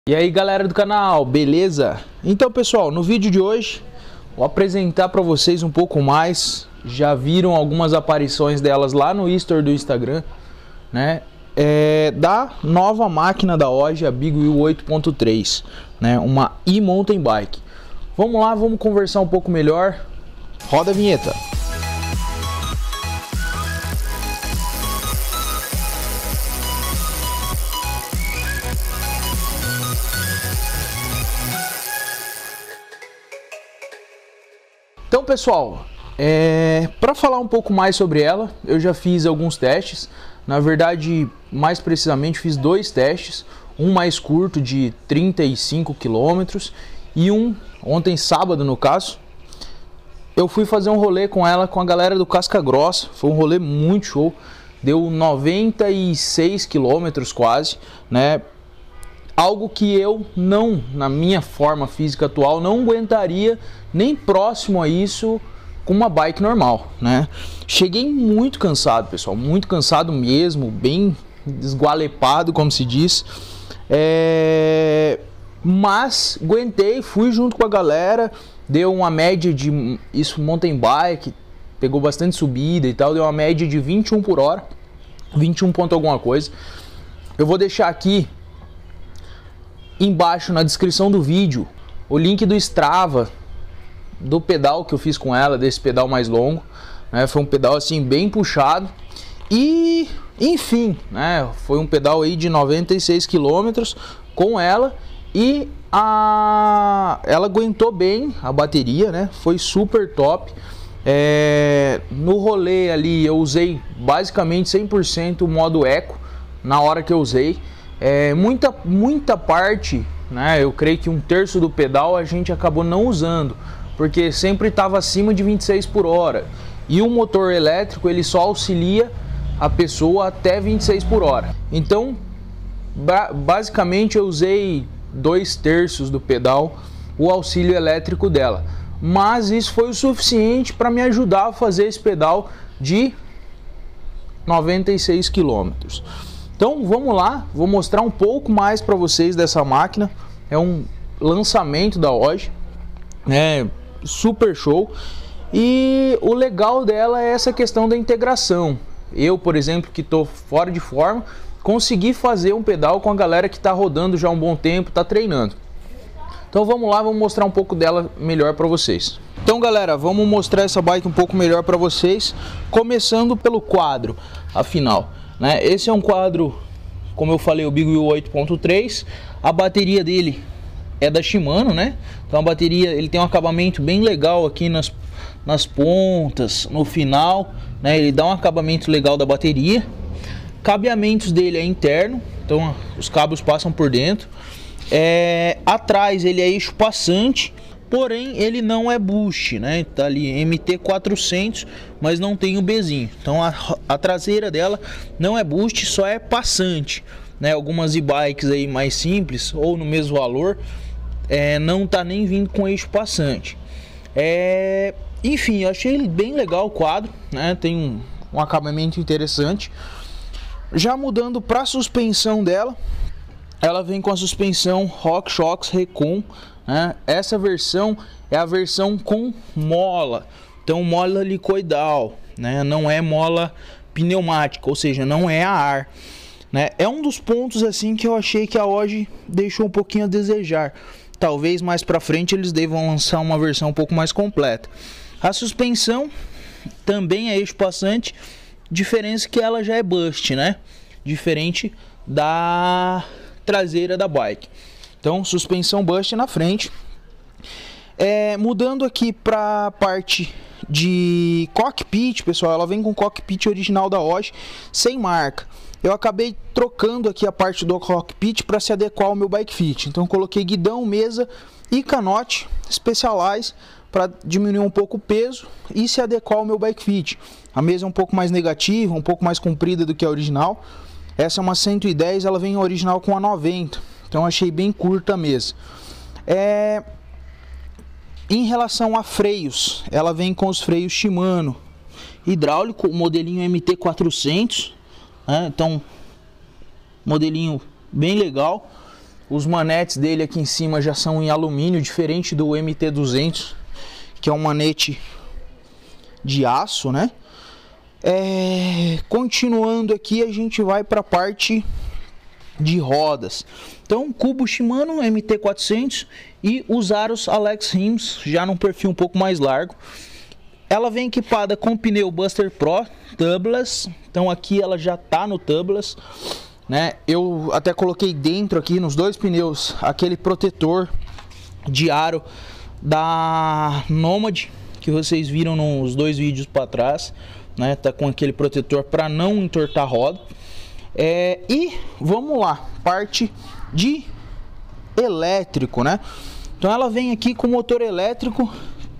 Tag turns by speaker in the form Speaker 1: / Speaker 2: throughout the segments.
Speaker 1: E aí galera do canal, beleza? Então pessoal, no vídeo de hoje vou apresentar para vocês um pouco mais. Já viram algumas aparições delas lá no History do Instagram, né? Da nova máquina da Oji, a Big Wheel 8.3, né? Uma e-mountain bike. Vamos lá, vamos conversar um pouco melhor. Roda a vinheta. Então pessoal, para falar um pouco mais sobre ela, eu já fiz alguns testes. Na verdade, mais precisamente, fiz dois testes. Um mais curto de 35 km e um, ontem sábado no caso, eu fui fazer um rolê com ela, com a galera do Casca Grossa. Foi um rolê muito show, deu 96 km quase, né? Algo que eu não, na minha forma física atual, não aguentaria nem próximo a isso com uma bike normal, né? Cheguei muito cansado, pessoal, muito cansado mesmo, bem esgualepado, como se diz. Mas aguentei, fui junto com a galera, deu uma média de, isso mountain bike, pegou bastante subida e tal, deu uma média de 21 por hora, 21 ponto alguma coisa. Eu vou deixar aqui embaixo na descrição do vídeo o link do Strava do pedal que eu fiz com ela, desse pedal mais longo, né? Foi um pedal assim bem puxado e enfim, né? Foi um pedal aí de 96 km com ela e ela aguentou bem a bateria, né? Foi super top. No rolê ali eu usei basicamente 100% o modo eco na hora que eu usei. Muita parte, né, eu creio que um terço do pedal a gente acabou não usando, porque sempre estava acima de 26 por hora. E o motor elétrico ele só auxilia a pessoa até 26 por hora. Então, basicamente eu usei 2/3 do pedal, o auxílio elétrico dela. Mas isso foi o suficiente para me ajudar a fazer esse pedal de 96 km. Então vamos lá, vou mostrar um pouco mais para vocês dessa máquina. É um lançamento da Oji, né? Super show. E o legal dela é essa questão da integração. Eu, por exemplo, que estou fora de forma, consegui fazer um pedal com a galera que está rodando já há um bom tempo, está treinando. Então vamos lá, vamos mostrar um pouco dela melhor para vocês. Então galera, vamos mostrar essa bike um pouco melhor para vocês, começando pelo quadro, afinal. Né? Esse é um quadro, como eu falei, o Big Wheel 8.3. A bateria dele é da Shimano, né? Então a bateria, ele tem um acabamento bem legal aqui nas pontas, no final, né? Ele dá um acabamento legal da bateria. Cabeamentos dele é interno, então os cabos passam por dentro. Atrás ele é eixo passante, porém ele não é boost, né? Tá ali MT400, mas não tem o Bzinho. Então a traseira dela não é boost, só é passante, né? Algumas e-bikes aí mais simples ou no mesmo valor não tá nem vindo com eixo passante. Enfim, eu achei bem legal o quadro, né? Tem um acabamento interessante. Já mudando para a suspensão dela, ela vem com a suspensão RockShox Recon, né? Essa versão é a versão com mola, então mola helicoidal, né? Não é mola pneumática, ou seja, não é a ar, né? É um dos pontos assim que eu achei que a Oji deixou um pouquinho a desejar. Talvez mais para frente eles devam lançar uma versão um pouco mais completa. A suspensão também é eixo passante, diferença que ela já é bust, né? Diferente da traseira da bike. Então suspensão bust na frente. Mudando aqui para a parte de cockpit, pessoal, ela vem com cockpit original da Oji, sem marca. Eu acabei trocando aqui a parte do cockpit para se adequar ao meu bike fit. Então coloquei guidão, mesa e canote Specialized para diminuir um pouco o peso e se adequar ao meu bike fit. A mesa é um pouco mais negativa, um pouco mais comprida do que a original. Essa é uma 110, ela vem original com a 90. Então achei bem curta a mesa. Em relação a freios, ela vem com os freios Shimano hidráulico, o modelinho MT400, né? Então modelinho bem legal. Os manetes dele aqui em cima já são em alumínio, diferente do MT-200, que é um manete de aço, né? Continuando aqui, a gente vai para a parte de rodas. Então, cubo Shimano MT-400 e os aros Alex Rims, já num perfil um pouco mais largo. Ela vem equipada com pneu Buster Pro tubeless. Então aqui ela já tá no tubeless, né? Eu até coloquei dentro aqui nos dois pneus aquele protetor de aro da Nomad que vocês viram nos dois vídeos para trás, né? Tá com aquele protetor para não entortar a roda. E vamos lá, parte de elétrico, né? Então ela vem aqui com motor elétrico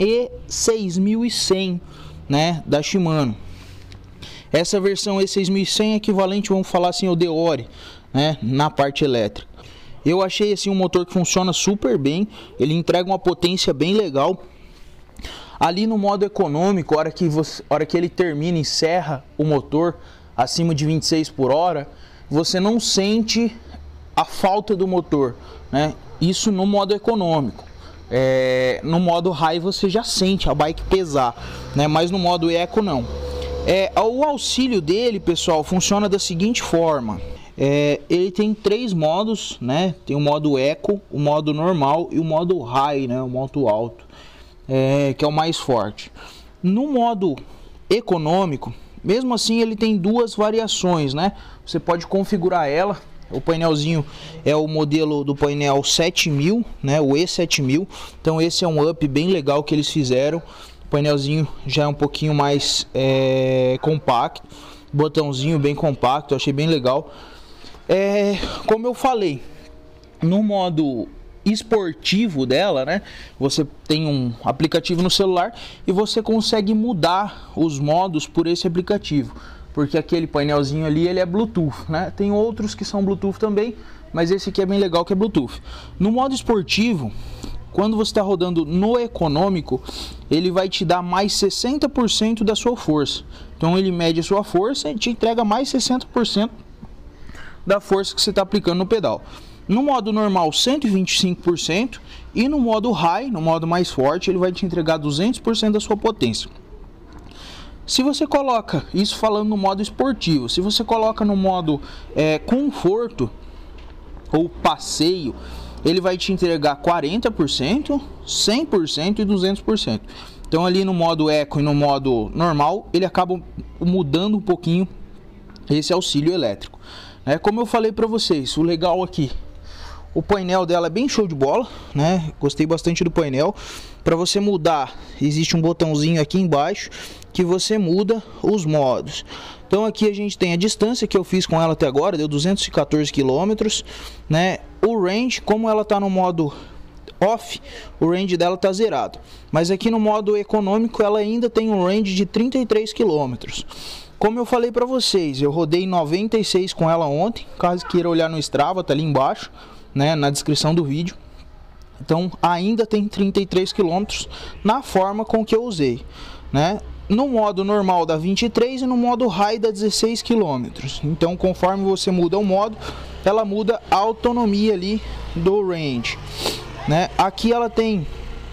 Speaker 1: E6100, né, da Shimano. Essa versão E6100 é equivalente, vamos falar assim, ao Deore, né, na parte elétrica. Eu achei assim um motor que funciona super bem, ele entrega uma potência bem legal. Ali no modo econômico, a hora que ele termina e encerra o motor acima de 26 por hora, você não sente a falta do motor, né? Isso no modo econômico. No modo high você já sente a bike pesar, né? Mas no modo eco não. O auxílio dele, pessoal, funciona da seguinte forma. Ele tem 3 modos, né? Tem o modo eco, o modo normal e o modo high, né? O modo alto, que é o mais forte. No modo econômico, mesmo assim, ele tem 2 variações, né? Você pode configurar ela. O painelzinho é o modelo do painel 7000, né? O E7000. Então esse é um up bem legal que eles fizeram. O painelzinho já é um pouquinho mais compacto. Botãozinho bem compacto, eu achei bem legal. Como eu falei, no modo esportivo dela, né? Você tem um aplicativo no celular e você consegue mudar os modos por esse aplicativo, porque aquele painelzinho ali ele é Bluetooth, né? Tem outros que são Bluetooth também, mas esse aqui é bem legal, que é Bluetooth. No modo esportivo, quando você está rodando no econômico, ele vai te dar mais 60% da sua força. Então ele mede a sua força e te entrega mais 60% da força que você está aplicando no pedal. No modo normal, 125%, e no modo high, no modo mais forte, ele vai te entregar 200% da sua potência. Se você coloca, isso falando no modo esportivo, se você coloca no modo conforto ou passeio, ele vai te entregar 40%, 100% e 200%. Então ali no modo eco e no modo normal, ele acaba mudando um pouquinho esse auxílio elétrico. Como eu falei para vocês, o legal aqui, o painel dela é bem show de bola, né? Gostei bastante do painel. Para você mudar, existe um botãozinho aqui embaixo que você muda os modos. Então aqui a gente tem a distância que eu fiz com ela até agora, deu 214 km, né? O range, como ela tá no modo off, o range dela tá zerado. Mas aqui no modo econômico ela ainda tem um range de 33 km. Como eu falei para vocês, eu rodei 96 com ela ontem. Caso queira olhar no Strava, tá ali embaixo, né, na descrição do vídeo. Então ainda tem 33 km na forma com que eu usei, né? No modo normal dá 23 e no modo high dá 16 km. Então conforme você muda o modo, ela muda a autonomia ali do range, né? Aqui ela tem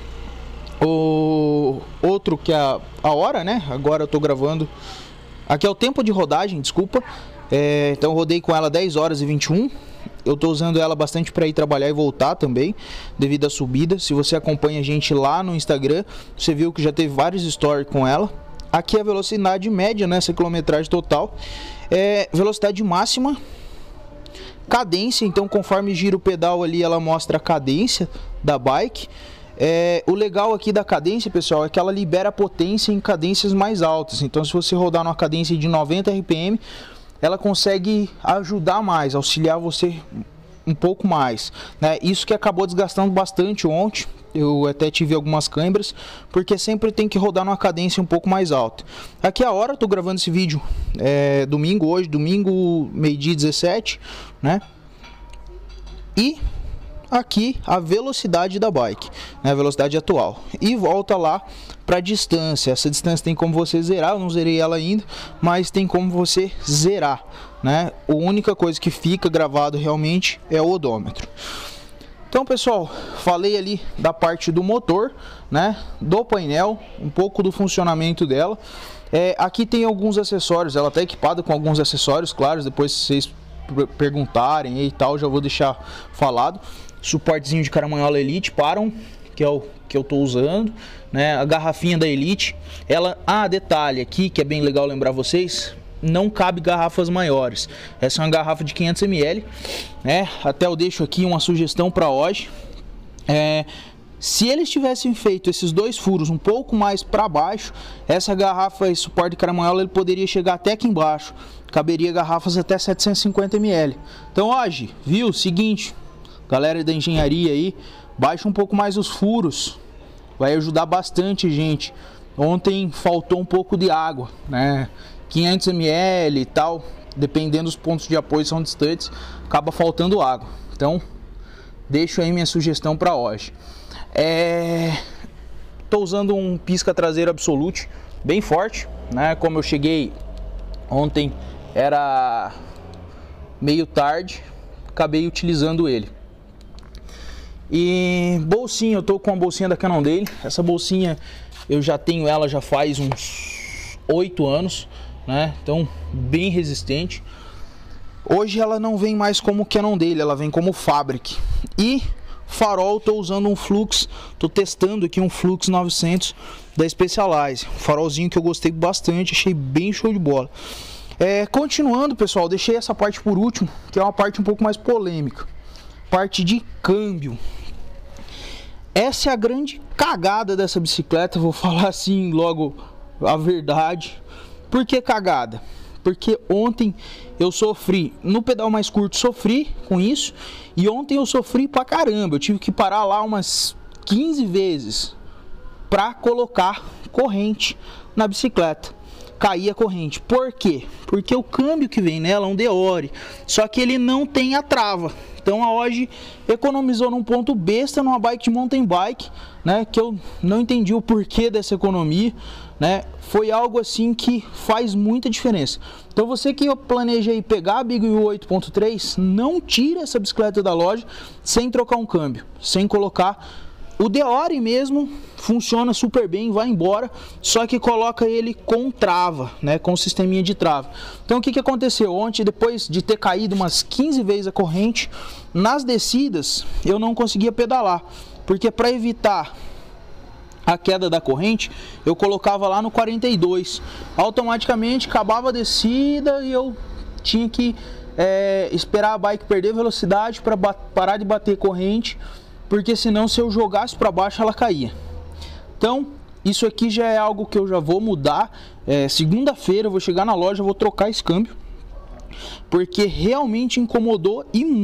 Speaker 1: o outro que é a hora, né? Agora eu tô gravando. Aqui é o tempo de rodagem, desculpa. Então eu rodei com ela 10 horas e 21. Eu tô usando ela bastante para ir trabalhar e voltar também, devido à subida. Se você acompanha a gente lá no Instagram, você viu que já teve vários stories com ela. Aqui é a velocidade média, né? Essa quilometragem total. Velocidade máxima. Cadência, então conforme gira o pedal ali, ela mostra a cadência da bike. O legal aqui da cadência, pessoal, é que ela libera potência em cadências mais altas. Então se você rodar numa cadência de 90 RPM, ela consegue ajudar mais, auxiliar você um pouco mais, né? Isso que acabou desgastando bastante ontem. Eu até tive algumas câimbras, porque sempre tem que rodar numa cadência um pouco mais alta. Aqui a hora, eu tô gravando esse vídeo domingo, hoje, domingo, meio-dia 17, né? E aqui a velocidade da bike, né, a velocidade atual, e volta lá para distância. Essa distância tem como você zerar, eu não zerei ela ainda, mas tem como você zerar, né? A única coisa que fica gravado realmente é o odômetro. Então, pessoal, falei ali da parte do motor, né, do painel, um pouco do funcionamento dela. Aqui tem alguns acessórios, ela está equipada com alguns acessórios, claro, depois se vocês perguntarem e tal, já vou deixar falado. Suportezinho de caramanhola Elite Paron, que é o que eu estou usando, né, a garrafinha da Elite. Ela, detalhe aqui que é bem legal lembrar vocês, não cabe garrafas maiores. Essa é uma garrafa de 500 ml, né? Até eu deixo aqui uma sugestão para hoje. Se eles tivessem feito esses dois furos um pouco mais para baixo, essa garrafa e suporte de caramanhola ele poderia chegar até aqui embaixo. Caberia garrafas até 750 ml. Então hoje, viu? Seguinte, galera da engenharia aí, baixa um pouco mais os furos. Vai ajudar bastante, gente. Ontem faltou um pouco de água, né? 500 ml e tal, dependendo dos pontos de apoio são distantes, acaba faltando água. Então, deixo aí minha sugestão para hoje. Tô usando um pisca traseiro Absolute bem forte, né? Como eu cheguei ontem, era meio tarde, acabei utilizando ele. E bolsinha, eu tô com a bolsinha da Cannondale. Essa bolsinha eu já tenho ela já faz uns 8 anos, né? Então bem resistente. Hoje ela não vem mais como Cannondale, ela vem como Fabric. E farol, tô usando um Flux, tô testando aqui um Flux 900 da Specialized, farolzinho que eu gostei bastante, achei bem show de bola. Continuando, pessoal, deixei essa parte por último, que é uma parte um pouco mais polêmica, parte de câmbio. Essa é a grande cagada dessa bicicleta, vou falar assim logo a verdade. Por que cagada? Porque ontem eu sofri, no pedal mais curto sofri com isso, e ontem eu sofri pra caramba, eu tive que parar lá umas 15 vezes pra colocar corrente na bicicleta, cair a corrente. Por quê? Porque o câmbio que vem nela é um Deore, só que ele não tem a trava. Então a Oji economizou num ponto besta numa bike de mountain bike, né, que eu não entendi o porquê dessa economia, né? Foi algo assim que faz muita diferença. Então você que planeja aí pegar a Big Wheel 8.3, não tira essa bicicleta da loja sem trocar um câmbio, sem colocar o Deore mesmo, funciona super bem, vai embora, só que coloca ele com trava, né, com sisteminha de trava. Então o que aconteceu ontem, depois de ter caído umas 15 vezes a corrente, nas descidas eu não conseguia pedalar, porque para evitar a queda da corrente, eu colocava lá no 42, automaticamente acabava a descida e eu tinha que esperar a bike perder velocidade para parar de bater corrente, porque senão se eu jogasse para baixo ela caía. Então isso aqui já é algo que eu já vou mudar. Segunda-feira eu vou chegar na loja, vou trocar esse câmbio, porque realmente incomodou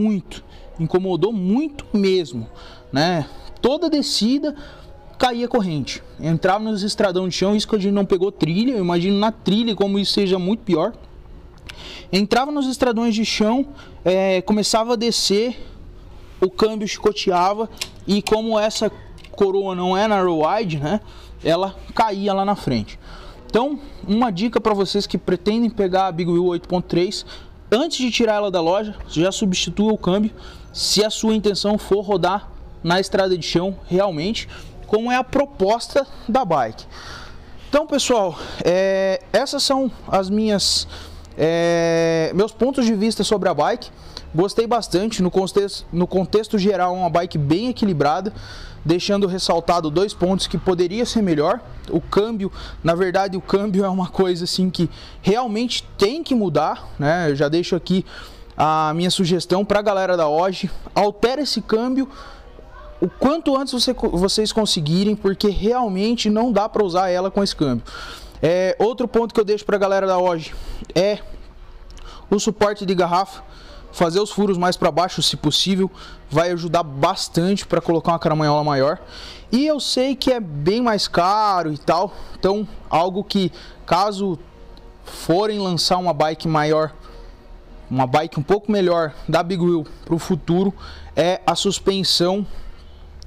Speaker 1: muito mesmo, né? Toda descida caía corrente, entrava nos estradão de chão, isso que a gente não pegou trilha, eu imagino na trilha como isso seja muito pior. Entrava nos estradões de chão, começava a descer, o câmbio chicoteava, e como essa coroa não é narrow wide, né, ela caía lá na frente. Então, uma dica para vocês que pretendem pegar a Big Wheel 8.3, antes de tirar ela da loja, já substitua o câmbio, se a sua intenção for rodar na estrada de chão realmente, como é a proposta da bike. Então, pessoal, essas são as meus pontos de vista sobre a bike. Gostei bastante, no contexto geral, uma bike bem equilibrada, deixando ressaltado 2 pontos que poderia ser melhor. O câmbio, na verdade, o câmbio é uma coisa assim que realmente tem que mudar, né? Eu já deixo aqui a minha sugestão para a galera da Oji: altera esse câmbio o quanto antes vocês conseguirem, porque realmente não dá para usar ela com esse câmbio. Outro ponto que eu deixo para a galera da Oji é o suporte de garrafa. Fazer os furos mais para baixo, se possível, vai ajudar bastante para colocar uma caramanhola maior. E eu sei que é bem mais caro e tal, então algo que, caso forem lançar uma bike maior, uma bike um pouco melhor da Big Wheel para o futuro, é a suspensão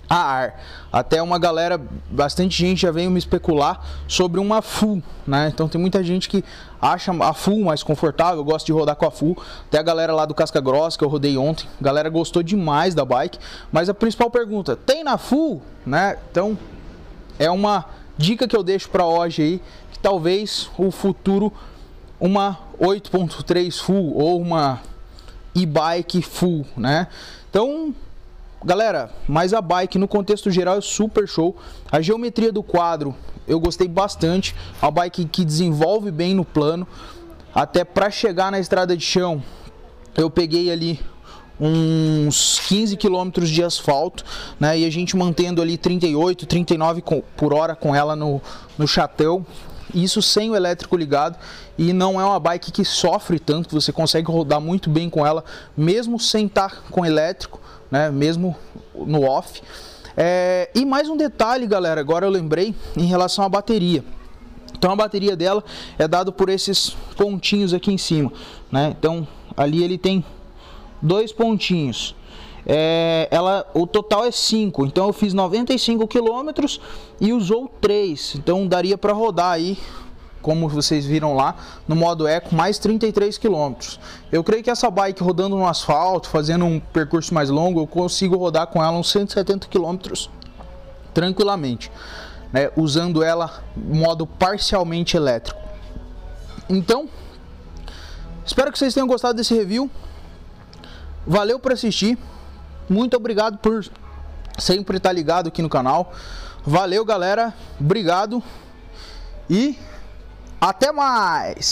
Speaker 1: a ar. Até uma galera, bastante gente já veio me especular sobre uma full, né? Então tem muita gente que acha a full mais confortável, eu gosto de rodar com a full. Até a galera lá do Casca Grossa que eu rodei ontem, a galera gostou demais da bike. Mas a principal pergunta, tem na full, né? Então é uma dica que eu deixo para hoje aí, que talvez o futuro uma 8.3 full ou uma e-bike full, né? Então, galera, mas a bike no contexto geral é super show. A geometria do quadro eu gostei bastante. A bike que desenvolve bem no plano. Até para chegar na estrada de chão, eu peguei ali uns 15 km de asfalto, né? E a gente mantendo ali 38, 39 por hora com ela no chatão. Isso sem o elétrico ligado, e não é uma bike que sofre tanto, você consegue rodar muito bem com ela, mesmo sem estar com elétrico, né? Mesmo no off. E mais um detalhe, galera, agora eu lembrei, em relação à bateria. Então a bateria dela é dada por esses pontinhos aqui em cima, né? Então ali ele tem 2 pontinhos. O total é 5, então eu fiz 95 km e usou 3, então daria para rodar aí, como vocês viram lá, no modo eco, mais 33 km. Eu creio que essa bike rodando no asfalto, fazendo um percurso mais longo, eu consigo rodar com ela uns 170 km tranquilamente, né? Usando ela em modo parcialmente elétrico. Então, espero que vocês tenham gostado desse review. Valeu por assistir. Muito obrigado por sempre estar ligado aqui no canal. Valeu, galera. Obrigado. E até mais.